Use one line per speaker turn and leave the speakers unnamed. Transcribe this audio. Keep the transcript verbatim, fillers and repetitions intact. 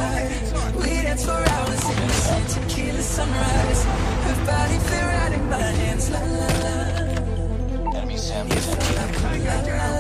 moonlight. We dance for hours in the same tequila sunrise. Her body fit right in my hands, la la la. Enemy Sam, la la la.